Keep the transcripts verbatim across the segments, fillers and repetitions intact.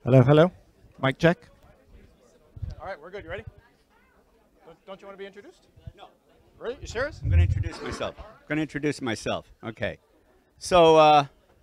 Hello, hello. Mic check. All right, we're good. You ready? Don't, don't you want to be introduced? No. Ready? You serious? I'm going to introduce myself. I'm going to introduce myself. Okay. So, uh,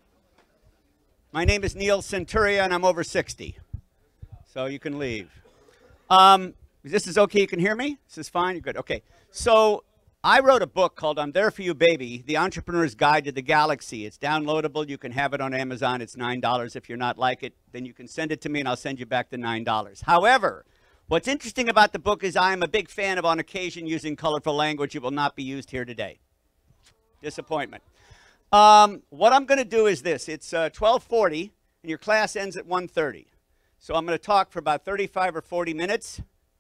my name is Neil Centuria, and I'm over sixty. So you can leave. Um, this is okay? You can hear me? This is fine? You're good? Okay. So, I wrote a book called I'm There For You, Baby, The Entrepreneur's Guide to the Galaxy. It's downloadable. You can have it on Amazon. It's nine dollars. If you're not like it, then you can send it to me, and I'll send you back the nine dollars. However, what's interesting about the book is I am a big fan of, on occasion, using colorful language. It will not be used here today. Disappointment. Um, what I'm going to do is this. It's uh, twelve forty, and your class ends at one thirty. So I'm going to talk for about thirty-five or forty minutes,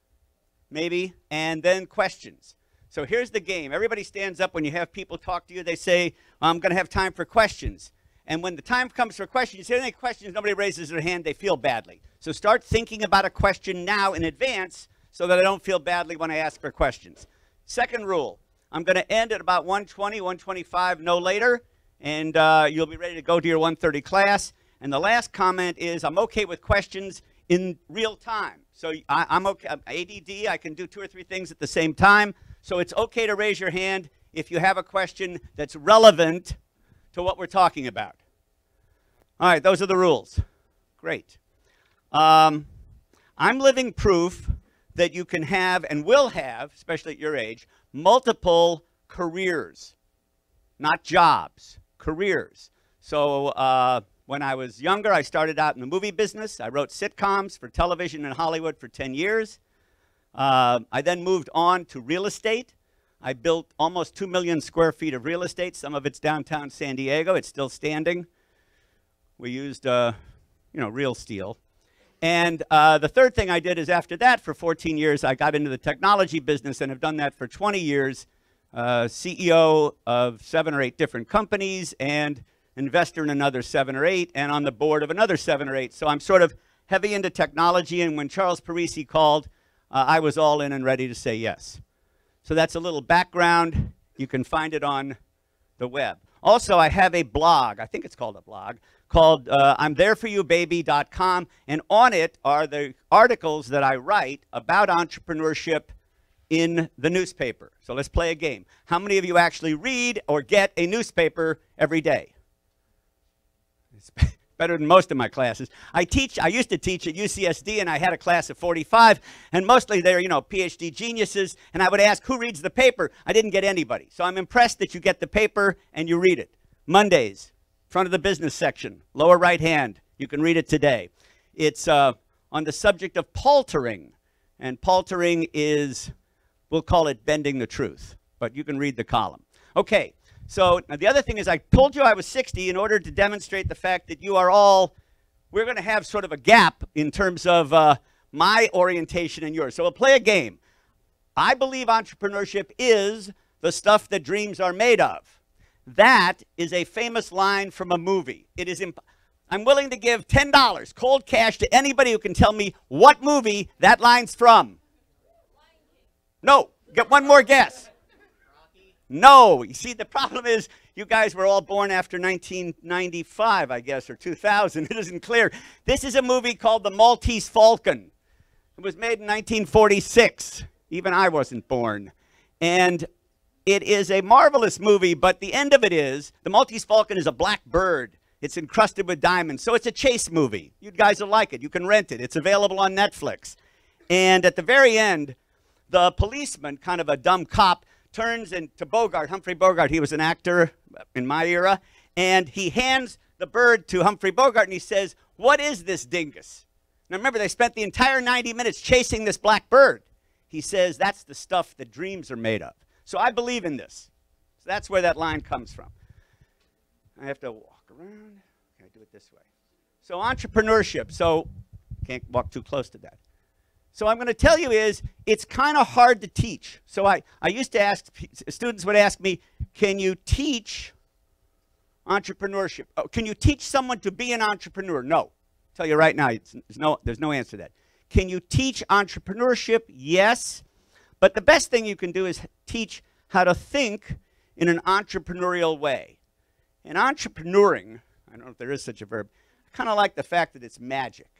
maybe, and then questions. So here's the game. Everybody stands up when you have people talk to you. They say, I'm going to have time for questions. And when the time comes for questions, you say, any questions, nobody raises their hand, they feel badly. So start thinking about a question now in advance so that I don't feel badly when I ask for questions. Second rule, I'm going to end at about one twenty, one twenty-five, no later, and uh, you'll be ready to go to your one thirty class. And the last comment is I'm okay with questions in real time. So I, I'm okay. I'm A D D, I can do two or three things at the same time. So it's okay to raise your hand if you have a question that's relevant to what we're talking about. All right, those are the rules. Great. Um, I'm living proof that you can have and will have, especially at your age, multiple careers, not jobs, careers. So uh, when I was younger, I started out in the movie business. I wrote sitcoms for television in Hollywood for ten years. Uh, I then moved on to real estate. I built almost two million square feet of real estate. Some of it's downtown San Diego. It's still standing. We used, uh, you know, real steel. And uh, the third thing I did is after that, for fourteen years, I got into the technology business and have done that for twenty years. Uh, C E O of seven or eight different companies and investor in another seven or eight and on the board of another seven or eight. So I'm sort of heavy into technology. And when Charles Parisi called, Uh, I was all in and ready to say yes. So that's a little background. You can find it on the web. Also, I have a blog. I think it's called a blog called uh, I'm there for you baby dot com. And on it are the articles that I write about entrepreneurship in the newspaper. So let's play a game. How many of you actually read or get a newspaper every day? It's better than most of my classes. I teach, I used to teach at U C S D, and I had a class of forty-five, and mostly they're, you know, P H D geniuses, and I would ask, who reads the paper? I didn't get anybody. So I'm impressed that you get the paper and you read it. Mondays, front of the business section, lower right hand, you can read it today. It's uh, on the subject of paltering, and paltering is, we'll call it bending the truth, but you can read the column. Okay. So now the other thing is I told you I was sixty in order to demonstrate the fact that you are all, we're going to have sort of a gap in terms of uh, my orientation and yours. So we'll play a game. I believe entrepreneurship is the stuff that dreams are made of. That is a famous line from a movie. It is imp I'm willing to give ten dollars cold cash to anybody who can tell me what movie that line's from. No, get one more guess. No, you see, the problem is you guys were all born after nineteen ninety-five, I guess, or two thousand. It isn't clear. This is a movie called The Maltese Falcon. It was made in nineteen forty-six. Even I wasn't born. And it is a marvelous movie, but the end of it is, the Maltese Falcon is a black bird. It's encrusted with diamonds, so it's a chase movie. You guys will like it. You can rent it. It's available on Netflix. And at the very end, the policeman, kind of a dumb cop, turns into Bogart, Humphrey Bogart. He was an actor in my era. And he hands the bird to Humphrey Bogart, and he says, what is this dingus? Now, remember, they spent the entire ninety minutes chasing this black bird. He says, that's the stuff that dreams are made of. So I believe in this. So that's where that line comes from. I have to walk around. I do it this way. So entrepreneurship. So can't walk too close to that. So I'm going to tell you is, it's kind of hard to teach. So I, I used to ask, students would ask me, can you teach entrepreneurship? Oh, can you teach someone to be an entrepreneur? No. I'll tell you right now, it's, there's, no, there's no answer to that. Can you teach entrepreneurship? Yes. But the best thing you can do is teach how to think in an entrepreneurial way. And entrepreneuring, I don't know if there is such a verb, I kind of like the fact that it's magic.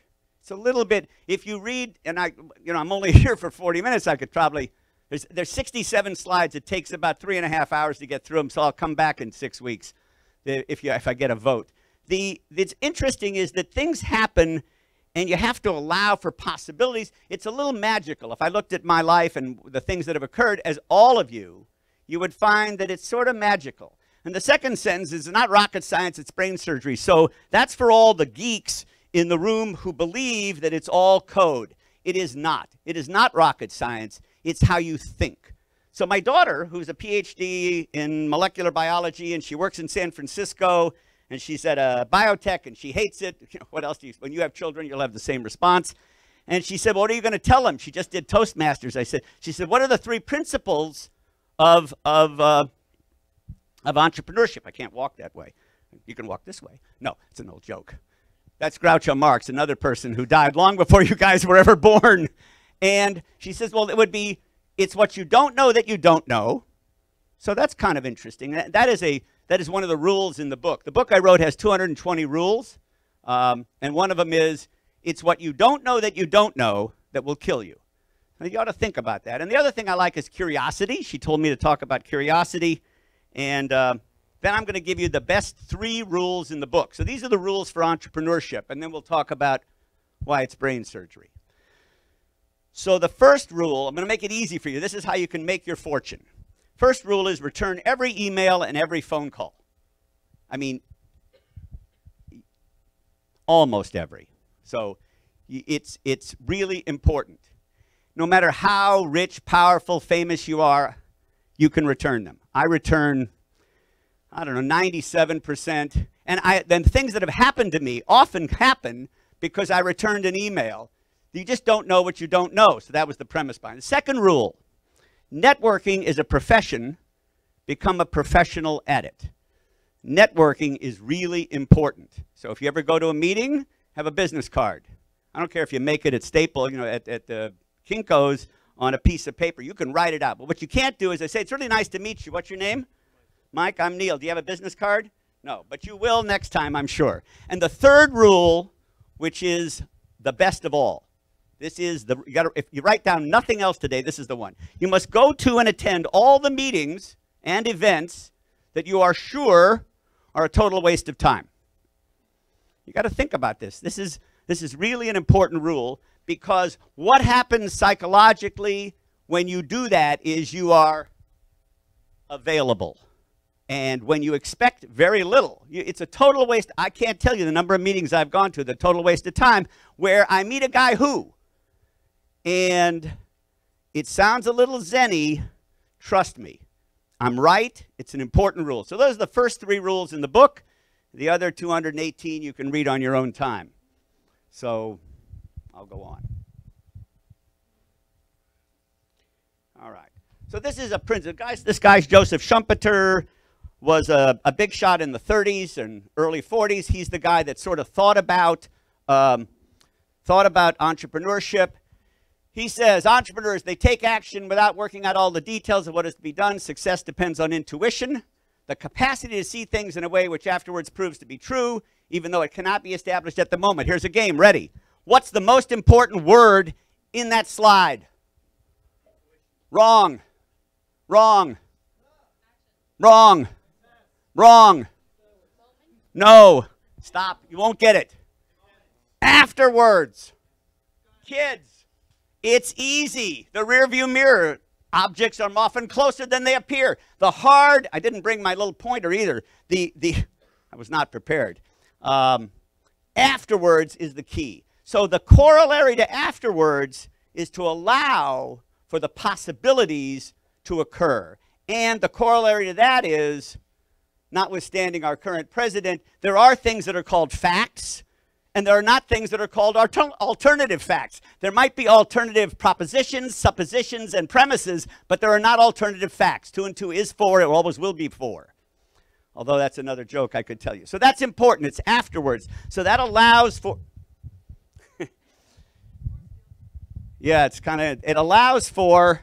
It's a little bit, if you read, and I, you know, I'm only here for forty minutes, I could probably, there's, there's sixty-seven slides. It takes about three and a half hours to get through them, so I'll come back in six weeks if, you, if I get a vote. The, that's interesting is that things happen and you have to allow for possibilities. It's a little magical. If I looked at my life and the things that have occurred as all of you, you would find that it's sort of magical. And the second sentence is not rocket science, it's brain surgery. So that's for all the geeks in the room who believe that it's all code. It is not. It is not rocket science. It's how you think. So my daughter, who's a P H D in molecular biology, and she works in San Francisco, and she's at a biotech, and she hates it. You know, what else do you, when you have children, you'll have the same response. And she said, well, what are you going to tell them? She just did Toastmasters. I said, she said, what are the three principles of, of, uh, of entrepreneurship? I can't walk that way. You can walk this way. No, it's an old joke. That's Groucho Marx, another person who died long before you guys were ever born. And she says, well, it would be, it's what you don't know that you don't know. So that's kind of interesting. That, that, is, a, that is one of the rules in the book. The book I wrote has two hundred twenty rules. Um, and one of them is, it's what you don't know that you don't know that will kill you. Now, you ought to think about that. And the other thing I like is curiosity. She told me to talk about curiosity. And uh, then I'm going to give you the best three rules in the book. So these are the rules for entrepreneurship. And then we'll talk about why it's brain surgery. So the first rule, I'm going to make it easy for you. This is how you can make your fortune. First rule is return every email and every phone call. I mean, almost every. So it's, it's really important. No matter how rich, powerful, famous you are, you can return them. I return, I don't know, ninety-seven percent. And I, then things that have happened to me often happen because I returned an email. You just don't know what you don't know. So that was the premise behind it. The second rule, networking is a profession. Become a professional at it. Networking is really important. So if you ever go to a meeting, have a business card. I don't care if you make it at Staple, you know, at, at the Kinko's on a piece of paper. You can write it out. But what you can't do is I say, it's really nice to meet you. What's your name? Mike, I'm Neil. Do you have a business card? No, but you will next time, I'm sure. And the third rule, which is the best of all. This is the, you gotta, if you write down nothing else today, this is the one. You must go to and attend all the meetings and events that you are sure are a total waste of time. You got to think about this. This is, this is really an important rule, because what happens psychologically when you do that is you are available. And when you expect very little, you, it's a total waste. I can't tell you the number of meetings I've gone to, the total waste of time, where I meet a guy who, and it sounds a little zen-y, trust me. I'm right. It's an important rule. So those are the first three rules in the book. The other two hundred eighteen you can read on your own time. So I'll go on. All right. So this is a principle. Guys, this guy's Joseph Schumpeter, was a, a big shot in the thirties and early forties. He's the guy that sort of thought about, um, thought about entrepreneurship. He says, entrepreneurs, they take action without working out all the details of what is to be done. Success depends on intuition, the capacity to see things in a way which afterwards proves to be true, even though it cannot be established at the moment. Here's a game. Ready? What's the most important word in that slide? Wrong. Wrong. Wrong. Wrong. No. Stop. You won't get it. Afterwards. Kids. It's easy. The rear view mirror. Objects are often closer than they appear. The hard, I didn't bring my little pointer either. The, the, I was not prepared. Um, afterwards is the key. So the corollary to afterwards is to allow for the possibilities to occur. And the corollary to that is, notwithstanding our current president, there are things that are called facts, and there are not things that are called alternative facts. There might be alternative propositions, suppositions, and premises, but there are not alternative facts. Two and two is four. It always will be four. Although that's another joke I could tell you. So that's important. It's afterwards. So that allows for... yeah, it's kind of... It allows for...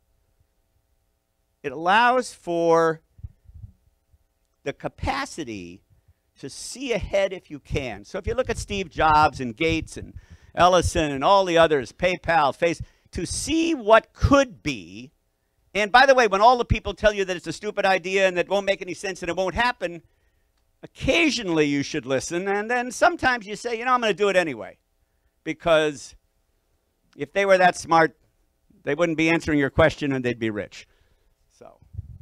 It allows for the capacity to see ahead if you can. So if you look at Steve Jobs and Gates and, Ellison and all the others, PayPal, Face, to see what could be. And by the way, when all the people tell you that it's a stupid idea and that won't make any sense and it won't happen, occasionally you should listen. And then sometimes you say, you know, I'm going to do it anyway. Because if they were that smart, they wouldn't be answering your question and they'd be rich. So.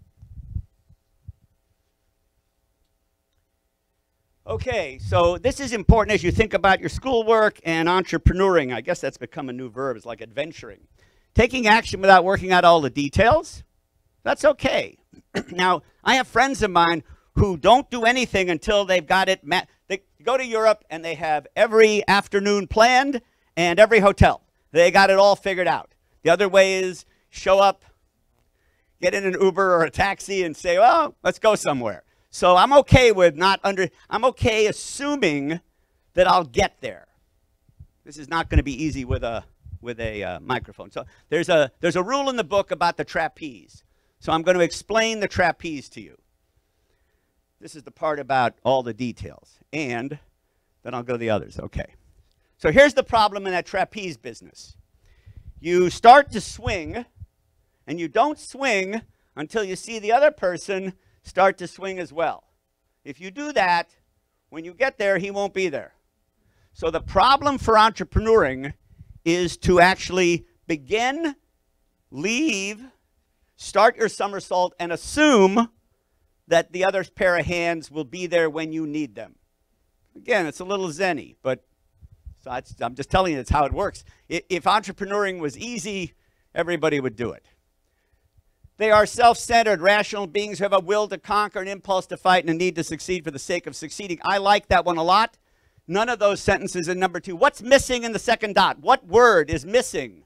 Okay, so this is important as you think about your schoolwork and entrepreneuring. I guess that's become a new verb. It's like adventuring. Taking action without working out all the details, that's okay. Now, I have friends of mine who don't do anything until they've got it. They go to Europe and they have every afternoon planned and every hotel. They got it all figured out. The other way is show up, get in an Uber or a taxi and say, well, let's go somewhere. So I'm okay with not under, I'm okay assuming that I'll get there. This is not going to be easy with a, with a uh, microphone. So there's a, there's a rule in the book about the trapeze. So I'm going to explain the trapeze to you. This is the part about all the details. And then I'll go to the others. Okay. So here's the problem in that trapeze business. You start to swing, and you don't swing until you see the other person start to swing as well. If you do that, when you get there, he won't be there. So the problem for entrepreneuring is to actually begin, leave, start your somersault, and assume that the other pair of hands will be there when you need them. Again, it's a little zen-y, but so I'm just telling you that's how it works. If entrepreneuring was easy, everybody would do it. They are self-centered, rational beings who have a will to conquer, an impulse to fight, and a need to succeed for the sake of succeeding. I like that one a lot. None of those sentences in number two. What's missing in the second dot? What word is missing?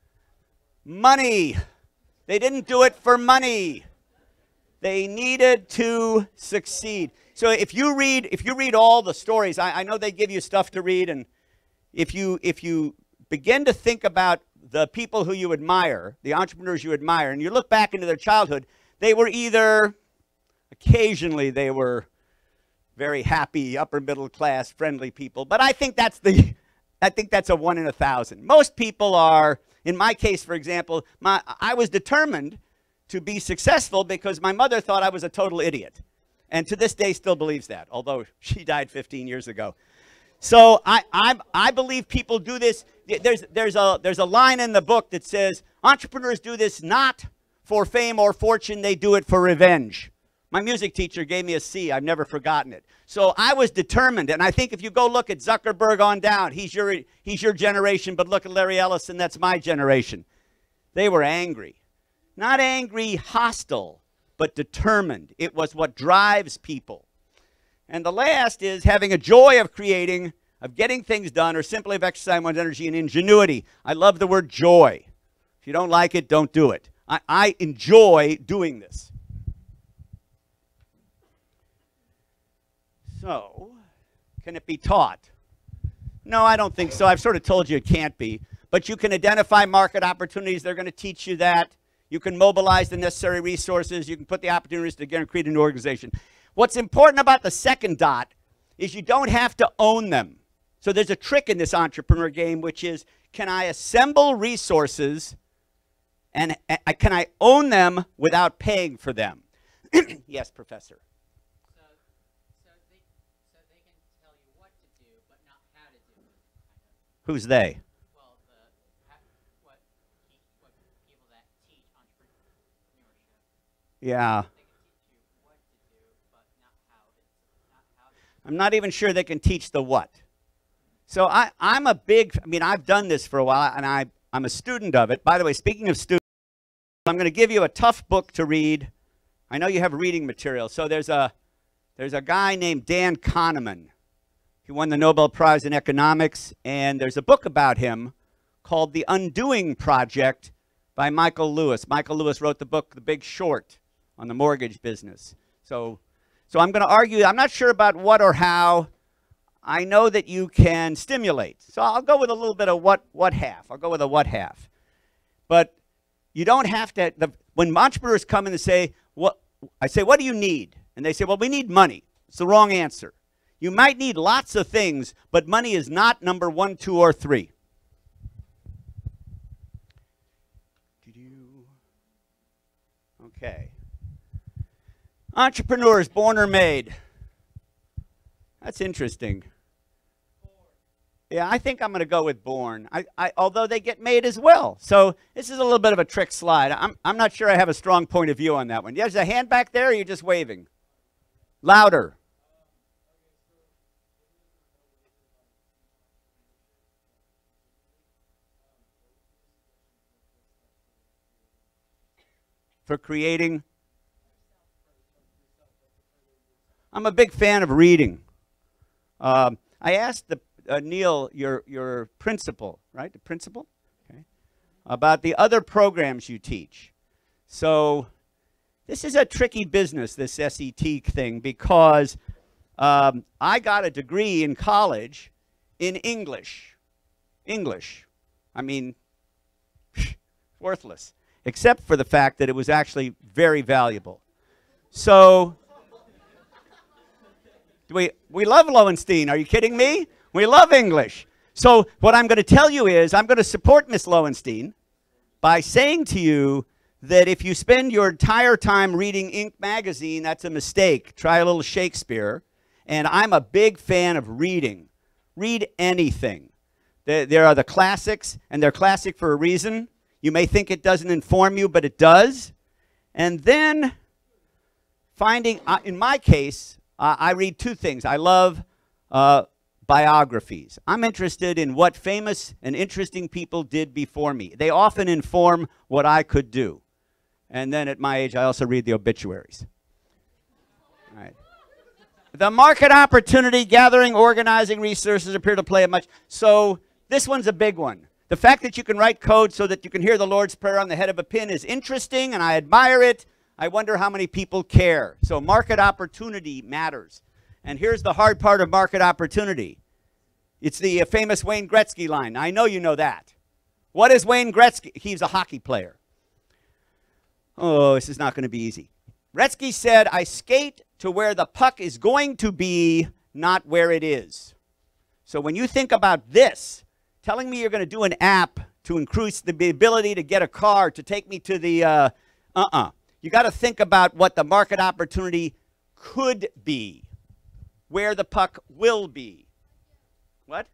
Money. They didn't do it for money. They needed to succeed. So if you read, if you read all the stories, I, I know they give you stuff to read, and if you, if you begin to think about the people who you admire, the entrepreneurs you admire, and you look back into their childhood, they were either, occasionally they were very happy, upper middle class, friendly people, but I think that's the, I think that's a one in a thousand. Most people are, in my case, for example, my, I was determined to be successful because my mother thought I was a total idiot. And to this day still believes that, although she died fifteen years ago. So I, I, I believe people do this. There's, there's, a, there's a line in the book that says, entrepreneurs do this not for fame or fortune, they do it for revenge. My music teacher gave me a C. I've never forgotten it. So I was determined, and I think if you go look at Zuckerberg on down, he's your, he's your generation, but look at Larry Ellison, that's my generation. They were angry. Not angry, hostile, but determined. It was what drives people. And the last is having a joy of creating, of getting things done, or simply of exercising one's energy and ingenuity. I love the word joy. If you don't like it, don't do it. I, I enjoy doing this. So, can it be taught? No, I don't think so. I've sort of told you it can't be. But you can identify market opportunities. They're going to teach you that. You can mobilize the necessary resources. You can put the opportunities together and create a new organization. What's important about the second dot is you don't have to own them. So there's a trick in this entrepreneur game, which is, can I assemble resources and uh, can I own them without paying for them? Yes, Professor. So, so, they, so they can tell you what to do, but not how to do it. Kind of. Who's they? Well, the, what, what people that teach entrepreneurship. Yeah. I'm not even sure they can teach the what. So I, I'm a big, I mean, I've done this for a while, and I, I'm a student of it. By the way, speaking of students, I'm going to give you a tough book to read. I know you have reading material. So there's a, there's a guy named Dan Kahneman. He won the Nobel Prize in Economics, and there's a book about him called The Undoing Project by Michael Lewis. Michael Lewis wrote the book The Big Short on the mortgage business. So So I'm going to argue, I'm not sure about what or how. I know that you can stimulate. So I'll go with a little bit of what, what half. I'll go with a what half. But you don't have to, the, when entrepreneurs come in and say, what, I say, what do you need? And they say, well, we need money. It's the wrong answer. You might need lots of things, but money is not number one, two, or three. Okay. Entrepreneurs, born or made? That's interesting. Yeah, I think I'm going to go with born, I, I, although they get made as well. So this is a little bit of a trick slide. I'm, I'm not sure I have a strong point of view on that one. There's a hand back there, or are you just waving? Louder. For creating? I'm a big fan of reading. Um, I asked the Uh, Neil, your, your principal, right? The principal? Okay. About the other programs you teach. So this is a tricky business, this S E T thing, because um, I got a degree in college in English. English. I mean, worthless, except for the fact that it was actually very valuable. So we, we love Lowenstein. Are you kidding me? We love English. So what I'm going to tell you is I'm going to support Miss Lowenstein by saying to you that if you spend your entire time reading Inc magazine, that's a mistake. Try a little Shakespeare. And I'm a big fan of reading. Read anything. There, there are the classics, and they're classic for a reason. You may think it doesn't inform you, but it does. And then finding, uh, in my case, uh, I read two things. I love uh, biographies. I'm interested in what famous and interesting people did before me. They often inform what I could do. And then at my age, I also read the obituaries. All right. The market opportunity, gathering, organizing resources appear to play a much. So this one's a big one. The fact that you can write code so that you can hear the Lord's Prayer on the head of a pin is interesting, and I admire it. I wonder how many people care. So market opportunity matters. And here's the hard part of market opportunity. It's the uh, famous Wayne Gretzky line. I know you know that. What is Wayne Gretzky? He's a hockey player. Oh, this is not going to be easy. Gretzky said, I skate to where the puck is going to be, not where it is. So when you think about this, telling me you're going to do an app to increase the ability to get a car, to take me to the, uh, uh-uh. You got to think about what the market opportunity could be, where the puck will be. What?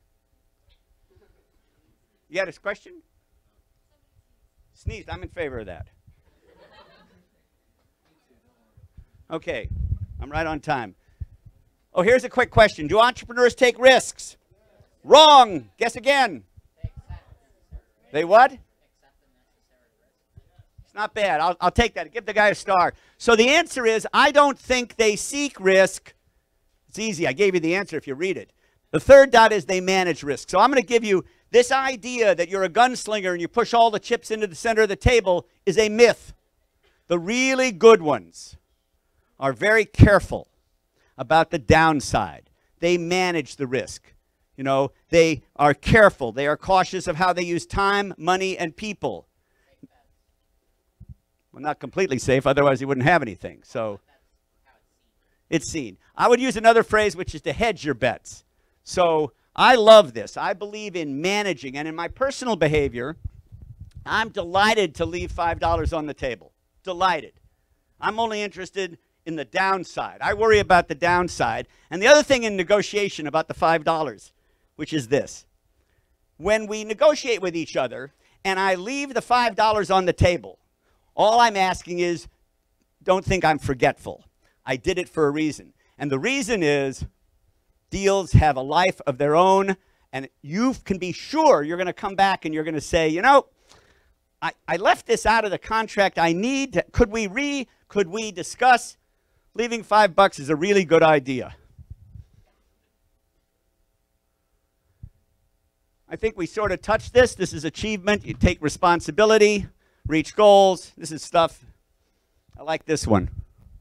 You had a question? Sneezed. I'm in favor of that. Okay. I'm right on time. Oh, here's a quick question. Do entrepreneurs take risks? Wrong. Guess again. They what? It's not bad. I'll, I'll take that. Give the guy a star. So the answer is, I don't think they seek risk. It's easy. I gave you the answer if you read it. The third dot is they manage risk. So I'm going to give you this idea that you're a gunslinger and you push all the chips into the center of the table is a myth. The really good ones are very careful about the downside. They manage the risk. You know, they are careful. They are cautious of how they use time, money, and people. Well, not completely safe, otherwise you wouldn't have anything. So it's seen. I would use another phrase, which is to hedge your bets. So I love this. I believe in managing. And in my personal behavior, I'm delighted to leave five dollars on the table. Delighted. I'm only interested in the downside. I worry about the downside. And the other thing in negotiation about the five dollars, which is this. When we negotiate with each other and I leave the five dollars on the table, all I'm asking is, don't think I'm forgetful. I did it for a reason. And the reason is deals have a life of their own, and you can be sure you're going to come back and you're going to say, you know, I, I left this out of the contract. I need to, could we re, could we discuss? Leaving five bucks is a really good idea. I think we sort of touched this. This is achievement. You take responsibility, reach goals. This is stuff. I like this one.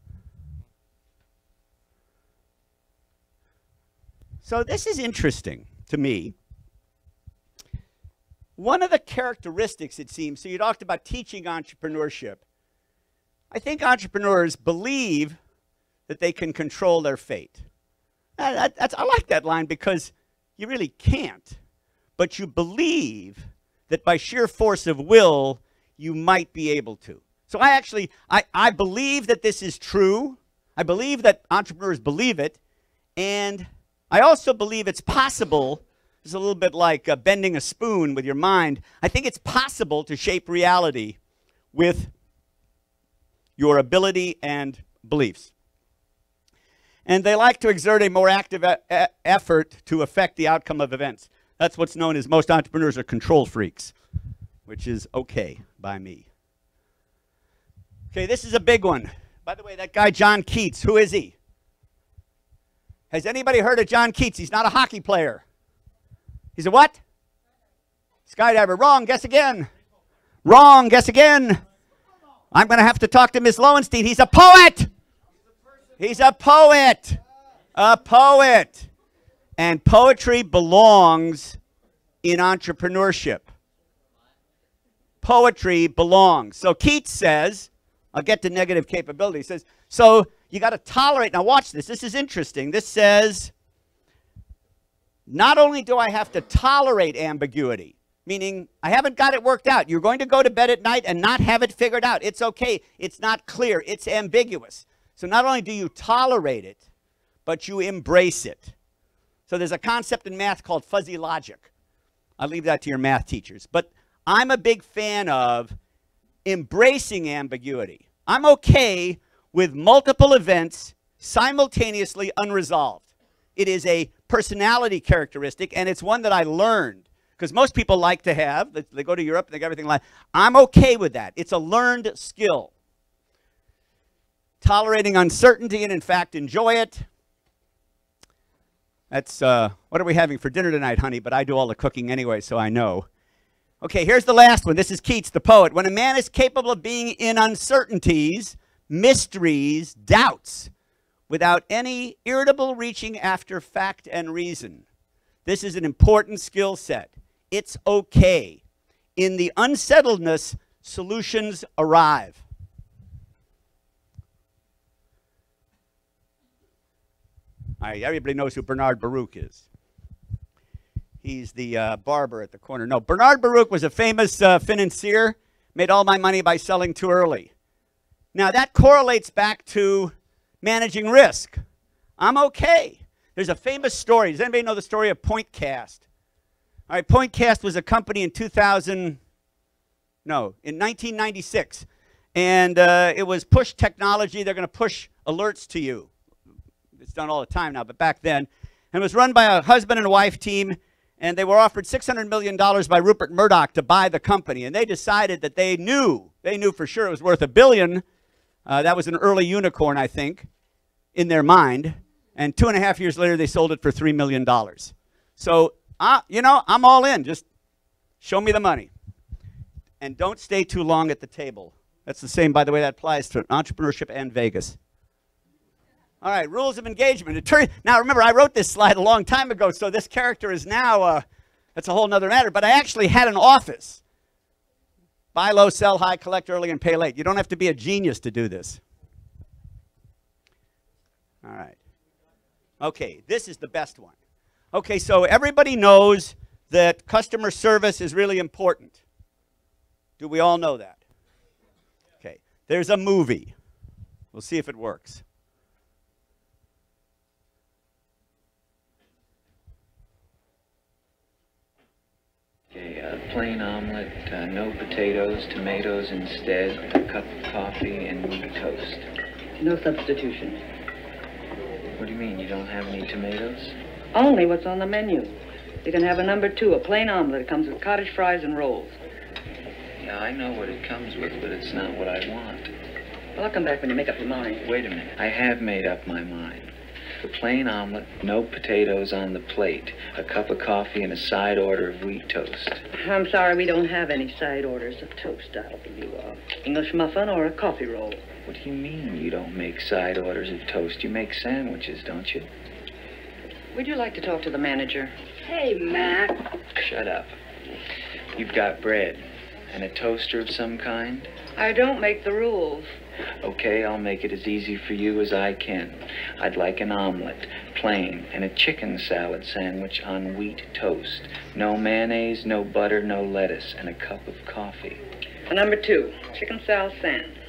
So this is interesting to me. One of the characteristics, it seems, so you talked about teaching entrepreneurship. I think entrepreneurs believe that they can control their fate. Uh, that, that's, I like that line because you really can't. But you believe that by sheer force of will, you might be able to. So I actually, I, I believe that this is true. I believe that entrepreneurs believe it. And I also believe it's possible. It's a little bit like uh, bending a spoon with your mind. I think it's possible to shape reality with your ability and beliefs. And they like to exert a more active e- e- effort to affect the outcome of events. That's what's known as most entrepreneurs are control freaks, which is okay by me. Okay, this is a big one. By the way, that guy John Keats, who is he? Has anybody heard of John Keats? He's not a hockey player. He's a what? Skydiver. Wrong. Guess again. Wrong. Guess again. I'm going to have to talk to Miss Lowenstein. He's a poet. He's a poet. A poet. And poetry belongs in entrepreneurship. Poetry belongs. So Keats says, I'll get to negative capability. He says, so you got to tolerate. Now watch this. This is interesting. This says, not only do I have to tolerate ambiguity, meaning I haven't got it worked out. You're going to go to bed at night and not have it figured out. It's okay. It's not clear. It's ambiguous. So not only do you tolerate it, but you embrace it. So there's a concept in math called fuzzy logic. I'll leave that to your math teachers. But I'm a big fan of embracing ambiguity. I'm okay with multiple events simultaneously unresolved. It is a personality characteristic, and it's one that I learned. Because most people like to have, they go to Europe and they got everything like, I'm okay with that. It's a learned skill. Tolerating uncertainty and, in fact, enjoy it. That's, uh, what are we having for dinner tonight, honey? But I do all the cooking anyway, so I know. Okay, here's the last one. This is Keats, the poet. When a man is capable of being in uncertainties, mysteries, doubts, without any irritable reaching after fact and reason. This is an important skill set. It's okay. In the unsettledness, solutions arrive. All right, everybody knows who Bernard Baruch is. He's the uh, barber at the corner. No, Bernard Baruch was a famous uh, financier, made all my money by selling too early. Now, that correlates back to managing risk. I'm okay. There's a famous story. Does anybody know the story of Pointcast? All right, Pointcast was a company in two thousand, no, in nineteen ninety-six. And uh, it was push technology. They're going to push alerts to you. It's done all the time now, but back then. And it was run by a husband and a wife team. And they were offered six hundred million dollars by Rupert Murdoch to buy the company. And they decided that they knew, they knew for sure it was worth a billion. Uh, that was an early unicorn, I think, in their mind. And two and a half years later, they sold it for three million dollars. So, uh, you know, I'm all in. Just show me the money. And don't stay too long at the table. That's the same, by the way, that applies to entrepreneurship and Vegas. All right, rules of engagement. Turn, now, remember, I wrote this slide a long time ago, so this character is now, uh, that's a whole other matter. But I actually had an office. Buy low, sell high, collect early, and pay late. You don't have to be a genius to do this. All right. Okay, this is the best one. Okay, so everybody knows that customer service is really important. Do we all know that? Okay, there's a movie. We'll see if it works. Okay, uh, plain omelet, uh, no potatoes, tomatoes instead, a cup of coffee, and wheat toast. No substitution. What do you mean, you don't have any tomatoes? Only what's on the menu. You can have a number two, a plain omelet. It comes with cottage fries and rolls. Yeah, I know what it comes with, but it's not what I want. Well, I'll come back when you make up your mind. Wait a minute, I have made up my mind. The plain omelet, no potatoes on the plate, a cup of coffee, and a side order of wheat toast. I'm sorry, we don't have any side orders of toast. I'll give you an English muffin or a coffee roll. What do you mean you don't make side orders of toast? You make sandwiches, don't you? Would you like to talk to the manager? Hey, Mac. Shut up. You've got bread and a toaster of some kind? I don't make the rules. Okay, I'll make it as easy for you as I can. I'd like an omelet, plain, and a chicken salad sandwich on wheat toast. No mayonnaise, no butter, no lettuce, and a cup of coffee. A number two, chicken salad sand.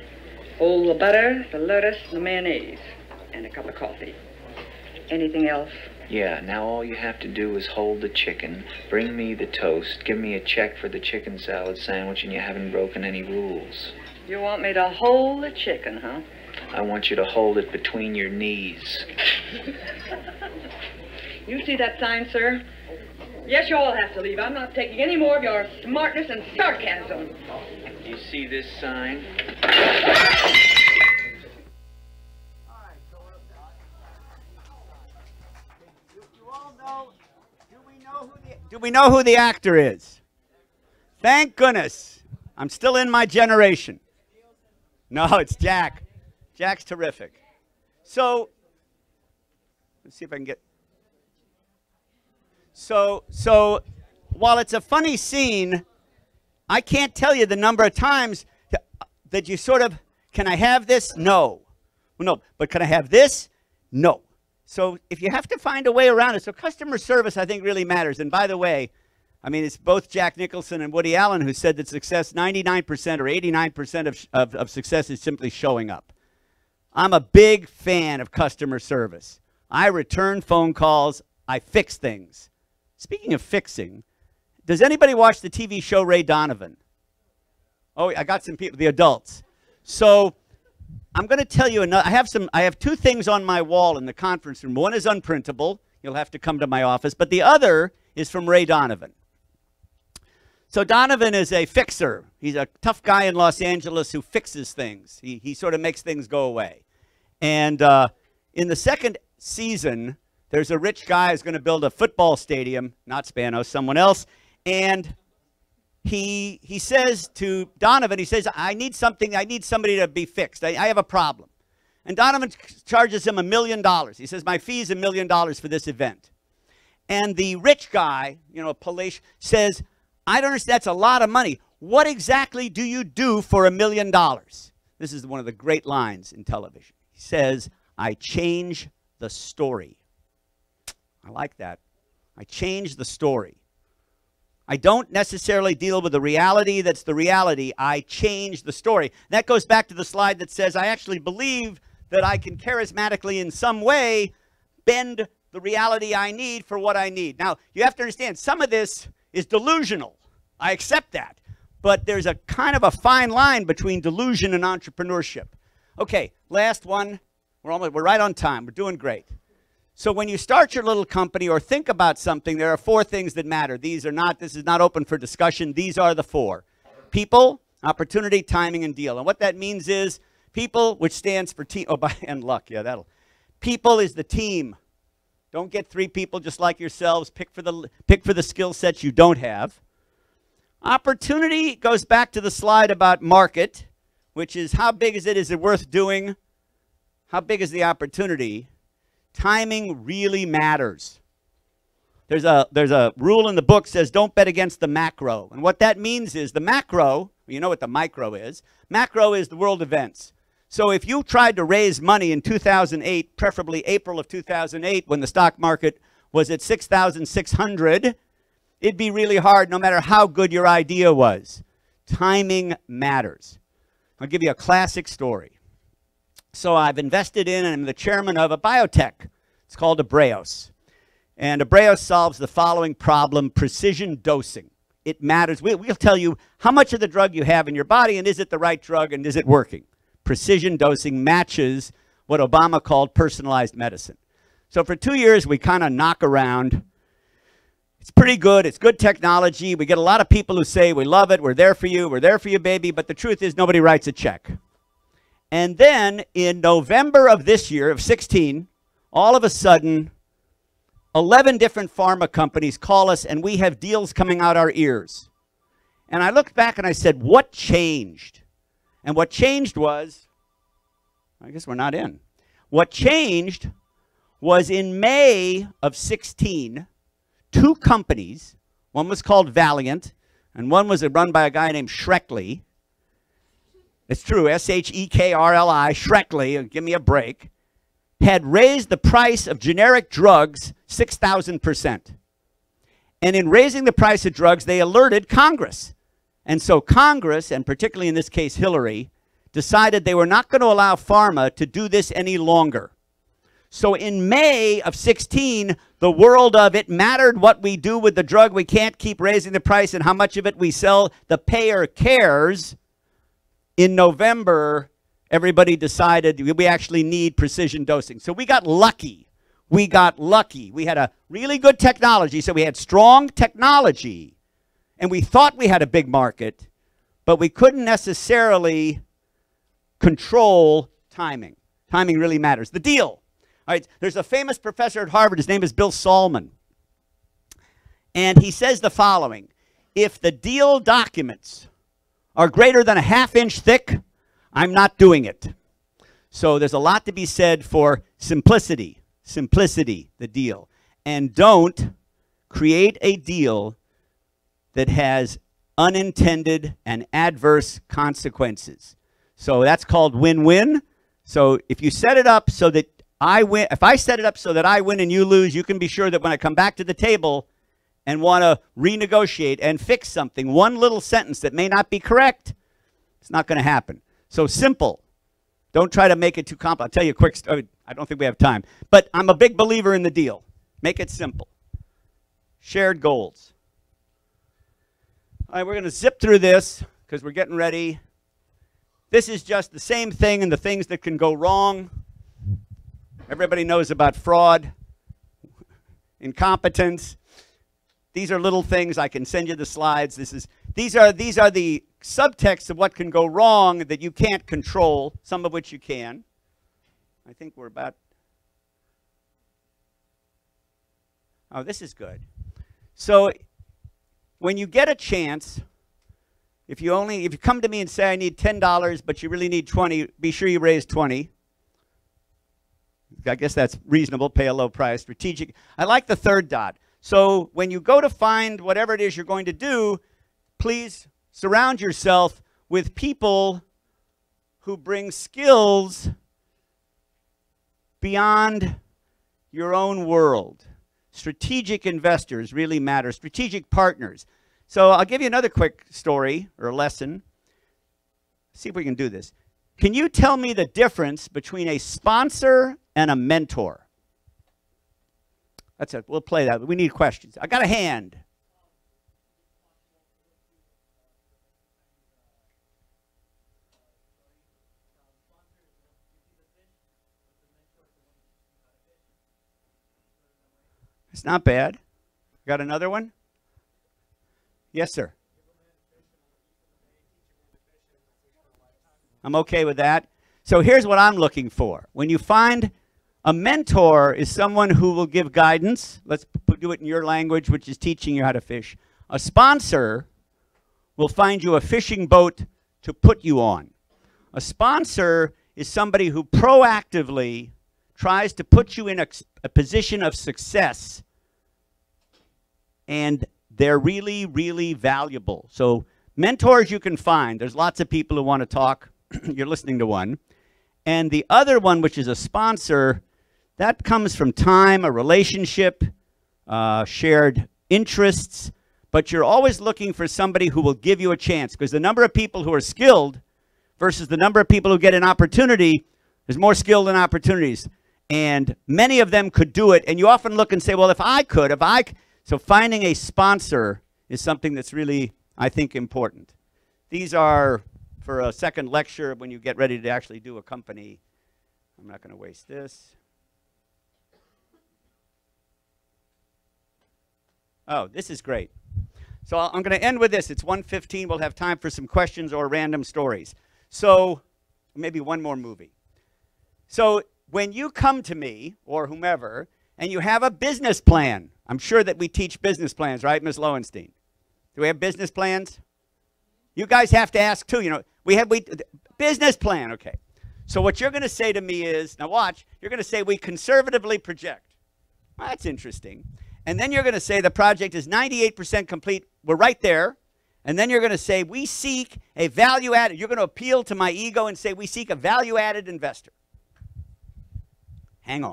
Hold the butter, the lettuce, the mayonnaise, and a cup of coffee. Anything else? Yeah, now all you have to do is hold the chicken, bring me the toast, give me a check for the chicken salad sandwich, and you haven't broken any rules. You want me to hold the chicken, huh? I want you to hold it between your knees. You see that sign, sir? Yes, you all have to leave. I'm not taking any more of your smartness and sarcasm. You see this sign? Do we know who the actor is? Thank goodness. I'm still in my generation. No, it's Jack. Jack's terrific. So, let's see if I can get... So, so, while it's a funny scene, I can't tell you the number of times that, that you sort of, can I have this? No. Well, no, but can I have this? No. So if you have to find a way around it, so customer service, I think, really matters. And by the way, I mean, it's both Jack Nicholson and Woody Allen who said that success, ninety-nine percent or eighty-nine percent of, of, of success is simply showing up. I'm a big fan of customer service. I return phone calls. I fix things. Speaking of fixing, does anybody watch the T V show Ray Donovan? Oh, I got some people, the adults. So I'm going to tell you another. I have some. I have two things on my wall in the conference room. One is unprintable. You'll have to come to my office. But the other is from Ray Donovan. So Donovan is a fixer. He's a tough guy in Los Angeles who fixes things. He he sort of makes things go away. And uh, in the second season, there's a rich guy who's going to build a football stadium. Not Spanos, someone else. And He, he says to Donovan, he says, I need something, I need somebody to be fixed. I, I have a problem. And Donovan charges him a million dollars. He says, my fee is a million dollars for this event. And the rich guy, you know, palatial, says, I don't understand, that's a lot of money. What exactly do you do for a million dollars? This is one of the great lines in television. He says, I change the story. I like that. I change the story. I don't necessarily deal with the reality that's the reality. I change the story. That goes back to the slide that says I actually believe that I can charismatically in some way bend the reality I need for what I need. Now, you have to understand, some of this is delusional. I accept that. But there's a kind of a fine line between delusion and entrepreneurship. Okay, last one. We're almost, we're right on time. We're doing great. So when you start your little company or think about something, there are four things that matter. These are not, this is not open for discussion. These are the four. People, opportunity, timing, and deal. And what that means is people, which stands for team, oh, by, and luck, yeah, that'll. People is the team. Don't get three people just like yourselves. Pick for the, pick for the skill sets you don't have. Opportunity goes back to the slide about market, which is how big is it? Is it worth doing? How big is the opportunity? Timing really matters. There's a, there's a rule in the book that says don't bet against the macro. And what that means is the macro, you know what the micro is. Macro is the world events. So if you tried to raise money in two thousand eight, preferably April of two thousand eight, when the stock market was at six thousand six hundred, it'd be really hard no matter how good your idea was. Timing matters. I'll give you a classic story. So I've invested in and I'm the chairman of a biotech. It's called Abraos. And Abraos solves the following problem, precision dosing. It matters. We, we'll tell you how much of the drug you have in your body and is it the right drug and is it working. Precision dosing matches what Obama called personalized medicine. So for two years, we kind of knock around. It's pretty good. It's good technology. We get a lot of people who say, we love it. We're there for you. We're there for you, baby. But the truth is nobody writes a check. And then in November of this year, of sixteen, all of a sudden, eleven different pharma companies call us and we have deals coming out our ears. And I looked back and I said, what changed? And what changed was, I guess we're not in. What changed was in May of sixteen, two companies, one was called Valiant, and one was run by a guy named Shrekley. It's true, S H E K R L I, Shrekley, give me a break, had raised the price of generic drugs six thousand percent. And in raising the price of drugs, they alerted Congress. And so Congress, and particularly in this case Hillary, decided they were not going to allow pharma to do this any longer. So in May of sixteen, the world of it mattered what we do with the drug. We can't keep raising the price and how much of it we sell. The payer cares. In November, everybody decided we actually need precision dosing. So we got lucky. We got lucky. We had a really good technology. So we had strong technology. And we thought we had a big market. But we couldn't necessarily control timing. Timing really matters. The deal. All right, there's a famous professor at Harvard. His name is Bill Salmon. And he says the following. If the deal documents are greater than a half inch thick, I'm not doing it. So there's a lot to be said for simplicity. Simplicity, the deal. And don't create a deal that has unintended and adverse consequences. So that's called win-win. So if you set it up so that I win, if I set it up so that I win and you lose, you can be sure that when I come back to the table and want to renegotiate and fix something, one little sentence that may not be correct, it's not going to happen. So simple. Don't try to make it too complex. I'll tell you a quick story. I don't think we have time. But I'm a big believer in the deal. Make it simple. Shared goals. All right, we're going to zip through this because we're getting ready. This is just the same thing and the things that can go wrong. Everybody knows about fraud, incompetence. These are little things. I can send you the slides. This is, these are, these are the subtexts of what can go wrong that you can't control, some of which you can. I think we're about, oh, this is good. So when you get a chance, if you only, if you come to me and say I need ten dollars, but you really need twenty, be sure you raise twenty. I guess that's reasonable, pay a low price, strategic. I like the third dot. So when you go to find whatever it is you're going to do, please surround yourself with people who bring skills beyond your own world. Strategic investors really matter. Strategic partners. So I'll give you another quick story or lesson. See if we can do this. Can you tell me the difference between a sponsor and a mentor? That's it. We'll play that. We need questions. I got a hand. It's not bad. Got another one? Yes, sir. I'm okay with that. So here's what I'm looking for. When you find a mentor is someone who will give guidance. Let's do it in your language, which is teaching you how to fish. A sponsor will find you a fishing boat to put you on. A sponsor is somebody who proactively tries to put you in a, a position of success, and they're really, really valuable. So mentors you can find. There's lots of people who want to talk. You're listening to one. And the other one, which is a sponsor, that comes from time, a relationship, uh, shared interests. But you're always looking for somebody who will give you a chance, because the number of people who are skilled versus the number of people who get an opportunity, there's more skill than opportunities. And many of them could do it. And you often look and say, well, if I could, if I... So finding a sponsor is something that's really, I think, important. These are for a second lecture when you get ready to actually do a company. I'm not going to waste this. Oh, this is great. So I'm going to end with this. It's one fifteen. We'll have time for some questions or random stories. So maybe one more movie. So when you come to me or whomever and you have a business plan, I'm sure that we teach business plans, right, Miz Lowenstein? Do we have business plans? You guys have to ask too. You know, we have we business plan. Okay. So what you're going to say to me is, now watch. You're going to say we conservatively project. Well, that's interesting. And then you're going to say the project is ninety-eight percent complete. We're right there. And then you're going to say we seek a value added. You're going to appeal to my ego and say we seek a value added investor. Hang on.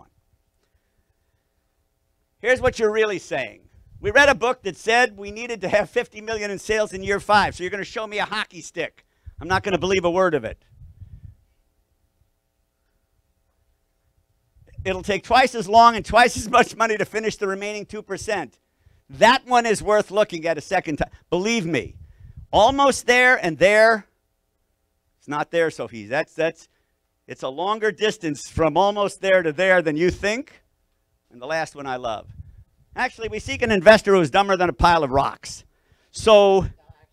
Here's what you're really saying. We read a book that said we needed to have fifty million in sales in year five. So you're going to show me a hockey stick. I'm not going to believe a word of it. it'll take twice as long and twice as much money to finish the remaining two percent. That one is worth looking at a second time. Believe me, almost there and there. It's not there, Sophie. That's, that's, it's a longer distance from almost there to there than you think. And the last one I love. Actually, we seek an investor who is dumber than a pile of rocks. So,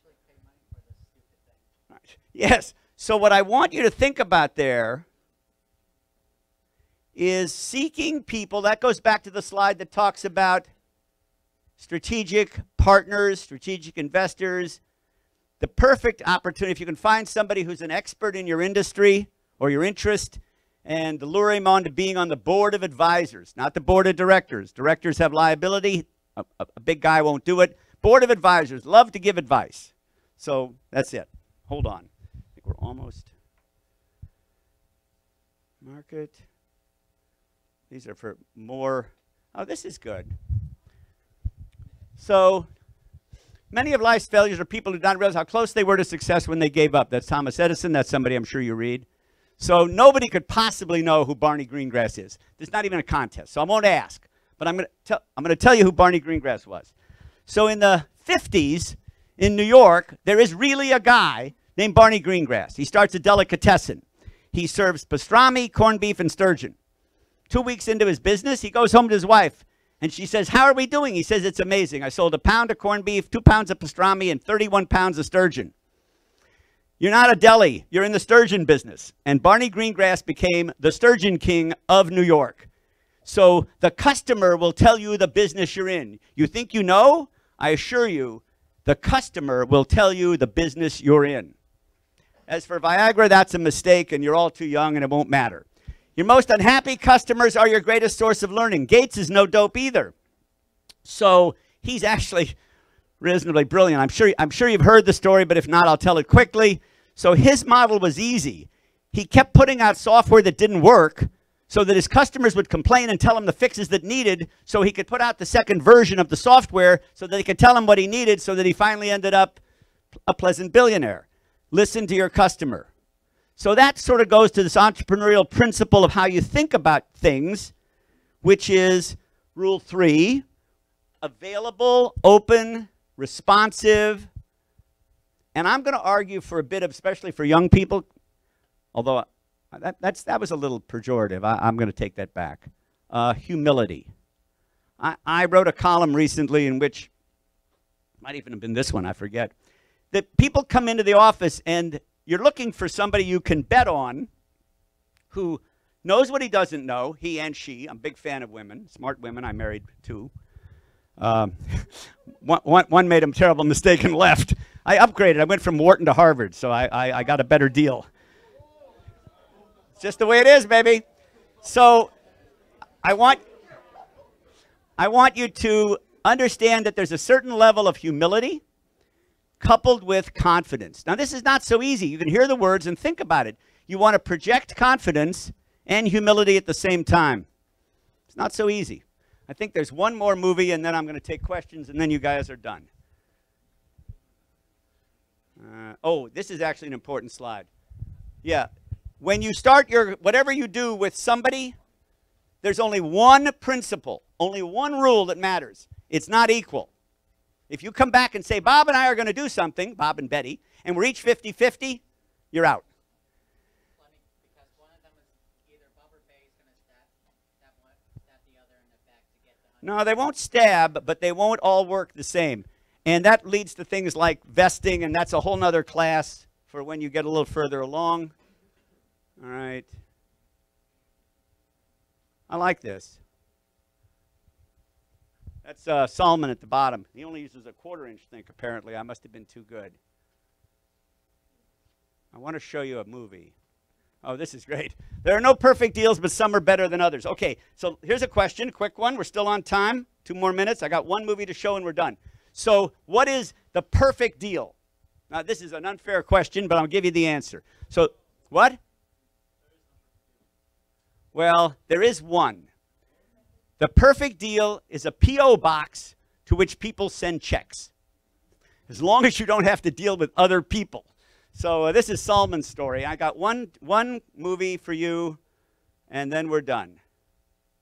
yes. So what I want you to think about there is seeking people. That goes back to the slide that talks about strategic partners, strategic investors. The perfect opportunity, if you can find somebody who's an expert in your industry or your interest, and lure him on to being on the board of advisors, not the board of directors. Directors have liability. A, a, a big guy won't do it. Board of advisors love to give advice. So that's it. Hold on. I think we're almost. Market. These are for more. Oh, this is good. So many of life's failures are people who did not realize how close they were to success when they gave up. That's Thomas Edison. That's somebody I'm sure you read. So nobody could possibly know who Barney Greengrass is. There's not even a contest, so I won't ask. But I'm going to tell I'm going to tell you who Barney Greengrass was. So in the fifties in New York, there is really a guy named Barney Greengrass. He starts a delicatessen. He serves pastrami, corned beef, and sturgeon. Two weeks into his business, he goes home to his wife. And she says, how are we doing? He says, it's amazing. I sold a pound of corned beef, two pounds of pastrami, and thirty-one pounds of sturgeon. You're not a deli. You're in the sturgeon business. And Barney Greengrass became the sturgeon king of New York. So the customer will tell you the business you're in. You think you know? I assure you, the customer will tell you the business you're in. As for Viagra, that's a mistake, and you're all too young, and it won't matter. Your most unhappy customers are your greatest source of learning. Gates is no dope either. So he's actually reasonably brilliant. I'm sure, I'm sure you've heard the story, but if not, I'll tell it quickly. So his model was easy. He kept putting out software that didn't work so that his customers would complain and tell him the fixes that needed, so he could put out the second version of the software so that he could tell him what he needed, so that he finally ended up a pleasant billionaire. Listen to your customer. So that sort of goes to this entrepreneurial principle of how you think about things, which is rule three, available, open, responsive. And I'm going to argue for a bit of, especially for young people, although that, that's, that was a little pejorative. I, I'm going to take that back. Uh, humility. I, I wrote a column recently in which, might even have been this one, I forget, that people come into the office and you're looking for somebody you can bet on who knows what he doesn't know, he and she. I'm a big fan of women, smart women. I married two. Um, one, one, one made a terrible mistake and left. I upgraded. I went from Wharton to Harvard, so I, I, I got a better deal. It's just the way it is, baby. So I want, I want you to understand that there's a certain level of humility coupled with confidence. Now, this is not so easy. You can hear the words and think about it. You want to project confidence and humility at the same time. It's not so easy. I think there's one more movie, and then I'm going to take questions, and then you guys are done. Uh, oh, this is actually an important slide. Yeah. When you start your, whatever you do with somebody, there's only one principle, only one rule that matters. It's not equal. If you come back and say, Bob and I are going to do something, Bob and Betty, and we're each fifty fifty, you're out. Funny, because one of them is either Bob or Betty's going to stab, stab, one, stab the other in the back to get the hundred. No, they won't stab, but they won't all work the same. And that leads to things like vesting, and that's a whole nother class for when you get a little further along. All right. I like this. That's uh, Solomon at the bottom. He only uses a quarter inch think, apparently. I must have been too good. I want to show you a movie. Oh, this is great. There are no perfect deals, but some are better than others. Okay, so here's a question, quick one. We're still on time. Two more minutes. I got one movie to show and we're done. So what is the perfect deal? Now, this is an unfair question, but I'll give you the answer. So, what? Well, there is one. The perfect deal is a P O box to which people send checks, as long as you don't have to deal with other people. So uh, this is Solomon's story. I got one, one movie for you, and then we're done.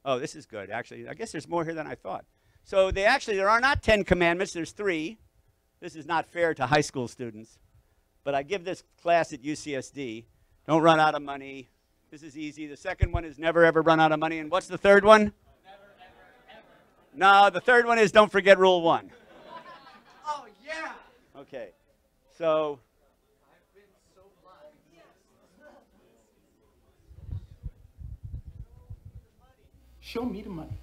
Oh, this is good. Actually, I guess there's more here than I thought. So they actually, there are not ten commandments. There's three. This is not fair to high school students. But I give this class at U C S D. Don't run out of money. This is easy. The second one is never, ever run out of money. And what's the third one? Never, ever, ever. No, the third one is don't forget rule one. Oh, yeah. Okay. So. I've been so blind. Show me the money.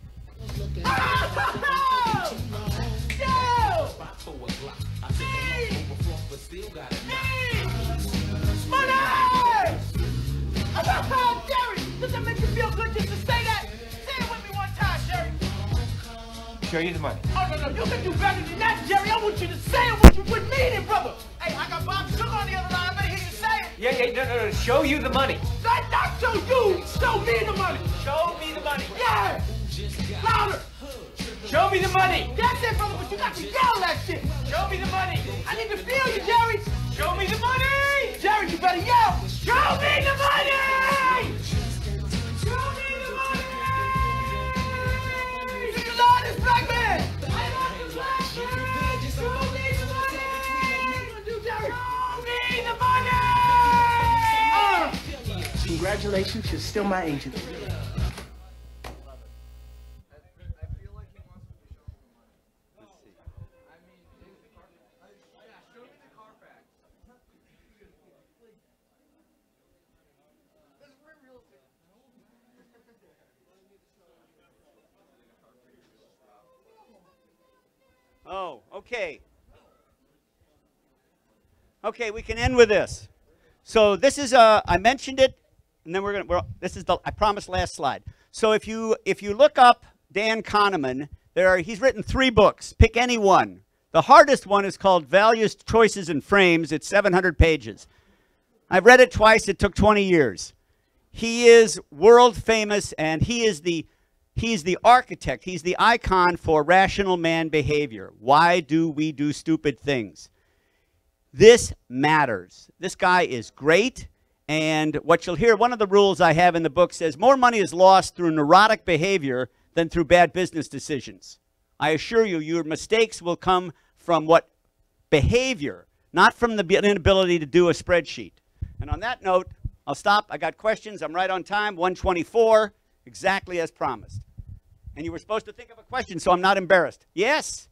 Jerry, does that make you feel good just to say that? Say it with me one time, Jerry. Show you the money. Oh, no, no, you can do better than that, Jerry. I want you to say it with, you, with meaning, brother. Hey, I got Bob Sugar on the other line. I better hear you say it. Yeah, yeah, no, no, no. Show you the money. Not, not show you. Show me the money. Show me the money. Yeah. Louder. Show me the money. That's it, brother, but you got to yell that shit. Show me the money. I need to feel you, Jerry. Show me the money. Jerry, you better yell. Show me the money. Show me the money. Do you love this black man? I love this black man. Show me the money. What you gonna do, Jerry? Show me the money. Uh. Congratulations, you're still my angel. Oh, okay. Okay, we can end with this. So this is uh, I mentioned it, and then we're gonna. We're, this is the I promised last slide. So if you if you look up Dan Kahneman, there are he's written three books. Pick any one. The hardest one is called Values, Choices, and Frames. It's seven hundred pages. I've read it twice. It took twenty years. He is world famous, and he is the He's the architect. He's the icon for rational man behavior. Why do we do stupid things? This matters. This guy is great. And what you'll hear, one of the rules I have in the book says more money is lost through neurotic behavior than through bad business decisions. I assure you, your mistakes will come from what behavior, not from the inability to do a spreadsheet. And on that note, I'll stop. I got questions. I'm right on time, one twenty-four, exactly as promised. And you were supposed to think of a question, so I'm not embarrassed. Yes?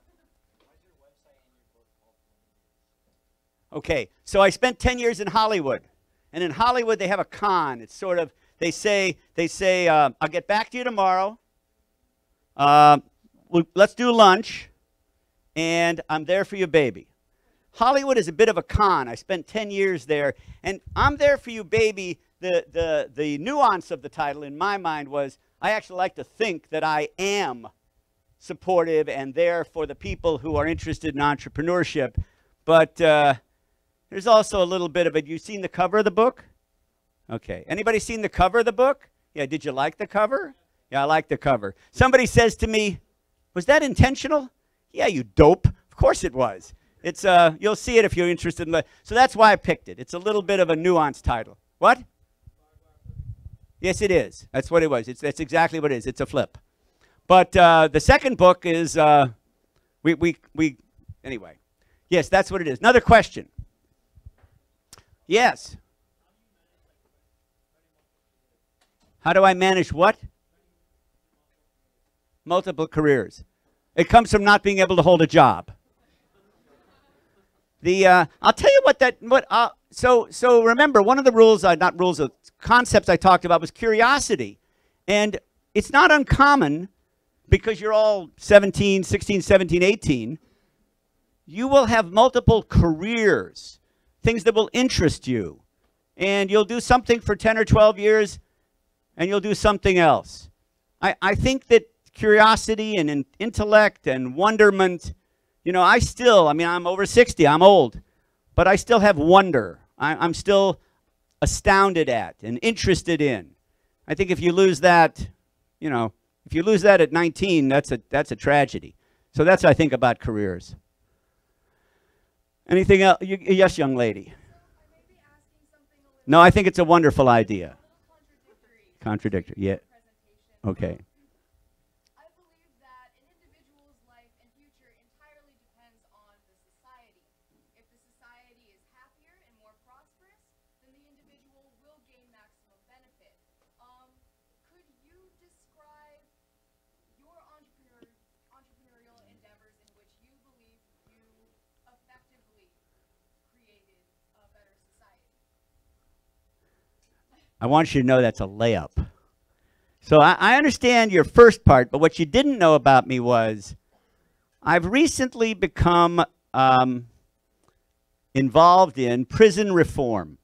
Okay, so I spent ten years in Hollywood. And in Hollywood, they have a con. It's sort of, they say, they say, uh, I'll get back to you tomorrow. Uh, we'll, let's do lunch. And I'm there for you, baby. Hollywood is a bit of a con. I spent ten years there. And I'm there for you, baby. The, the, the nuance of the title in my mind was, I actually like to think that I am supportive and there for the people who are interested in entrepreneurship. But uh, there's also a little bit of it. You seen the cover of the book? Okay. Anybody seen the cover of the book? Yeah, did you like the cover? Yeah, I like the cover. Somebody says to me, was that intentional? Yeah, you dope. Of course it was. It's, uh, you'll see it if you're interested in the, so that's why I picked it. It's a little bit of a nuanced title. What? Yes, it is. That's what it was. It's, that's exactly what it is. It's a flip. But uh, the second book is, uh, we, we, we, anyway. Yes, that's what it is. Another question. Yes. How do I manage what? Multiple careers. It comes from not being able to hold a job. The, uh, I'll tell you what that, what, uh, so, so remember, one of the rules, uh, not rules, of concepts I talked about was curiosity. And it's not uncommon, because you're all seventeen, sixteen, seventeen, eighteen, you will have multiple careers, things that will interest you. And you'll do something for ten or twelve years, and you'll do something else. I, I think that curiosity and in intellect and wonderment, you know, I still, I mean, I'm over sixty, I'm old, but I still have wonder. I, I'm still astounded at and interested in. I think if you lose that, you know, if you lose that at nineteen, that's a, that's a tragedy. So that's what I think about careers. Anything else? You, yes, young lady. No, I think it's a wonderful idea. Contradictory, yeah. Okay. I believe that an individual's life and future entirely depends on the society. If the society is happier and more prosperous, then the individual will gain maximum benefit. Um, could you describe your entrepreneur, entrepreneurial endeavors in which you believe you effectively created a better society? I want you to know that's a layup. So I, I understand your first part, but what you didn't know about me was I've recently become um, involved in prison reform.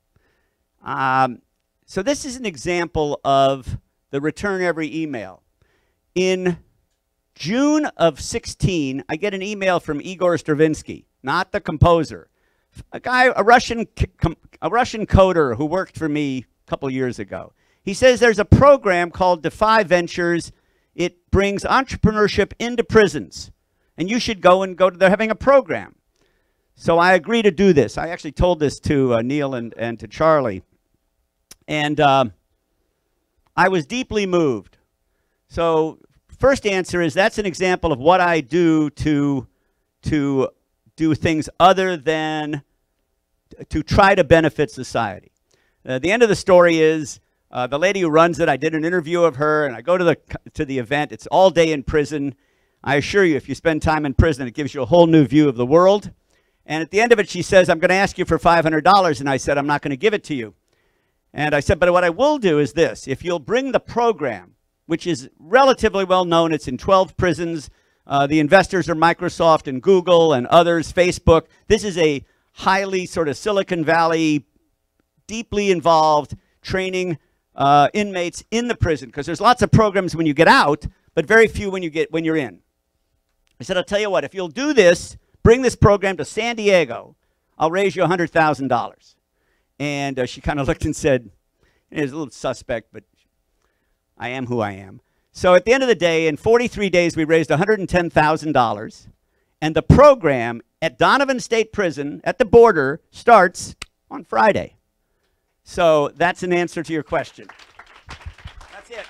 Um, so this is an example of the return every email. In June of sixteen, I get an email from Igor Stravinsky, not the composer, a guy, a Russian, a Russian coder who worked for me a couple years ago. He says there's a program called Defy Ventures. It brings entrepreneurship into prisons. And you should go and go to, they're having a program. So I agree to do this. I actually told this to uh, Neil and, and to Charlie. And um, I was deeply moved. So first answer is that's an example of what I do to, to do things other than to try to benefit society. Uh, the end of the story is Uh, the lady who runs it, I did an interview of her, and I go to the, to the event. It's all day in prison. I assure you, if you spend time in prison, it gives you a whole new view of the world. And at the end of it, she says, I'm going to ask you for five hundred dollars. And I said, I'm not going to give it to you. And I said, but what I will do is this. If you'll bring the program, which is relatively well known, it's in twelve prisons. Uh, the investors are Microsoft and Google and others, Facebook. This is a highly sort of Silicon Valley, deeply involved training Uh, inmates in the prison, because there's lots of programs when you get out, but very few when you get when you're in. I said, I'll tell you what, if you'll do this, bring this program to San Diego, I'll raise you one hundred thousand dollars. And uh, she kind of looked and said, it's a little suspect, but I am who I am. So at the end of the day, in forty-three days, we raised one hundred ten thousand dollars. And the program at Donovan State Prison at the border starts on Friday. So that's an answer to your question. That's it.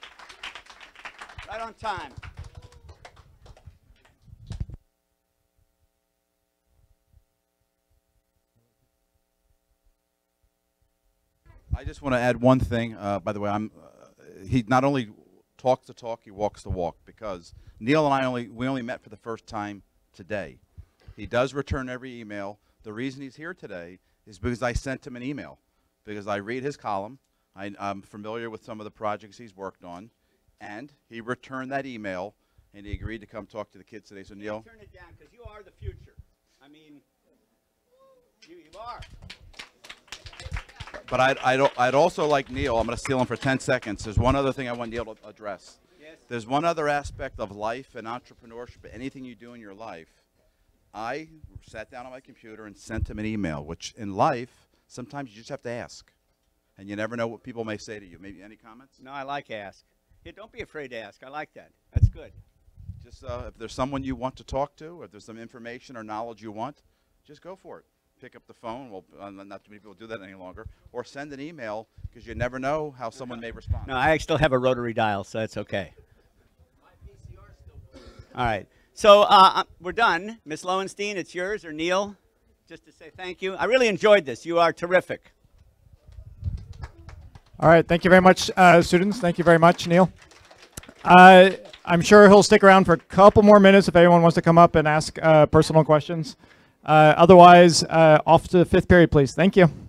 Right on time. I just want to add one thing. Uh, by the way, I'm. Uh, he not only talks the talk, he walks the walk. Because Neil and I only we only met for the first time today. He does return every email. The reason he's here today is because I sent him an email. Because I read his column, I, I'm familiar with some of the projects he's worked on, and he returned that email, and he agreed to come talk to the kids today. So Neil, turn it down because you are the future. I mean, you, you are. But I'd, I'd, I'd also like Neil. I'm going to steal him for ten seconds. There's one other thing I want Neil to address. Yes. There's one other aspect of life and entrepreneurship. Anything you do in your life, I sat down on my computer and sent him an email. Which in life, sometimes you just have to ask, and you never know what people may say to you. Maybe any comments? No, I like ask. Yeah, don't be afraid to ask. I like that. That's good. Just uh, if there's someone you want to talk to, if there's some information or knowledge you want, just go for it. Pick up the phone. Well, uh, not too many people do that any longer. Or send an email, because you never know how someone may respond. No, I still have a rotary dial, so that's okay. All right. So uh, we're done. Miss Lowenstein, it's yours, or Neil? Just to say thank you. I really enjoyed this. You are terrific. All right. Thank you very much, uh, students. Thank you very much, Neil. Uh, I'm sure he'll stick around for a couple more minutes if anyone wants to come up and ask uh, personal questions. Uh, otherwise, uh, off to the fifth period, please. Thank you.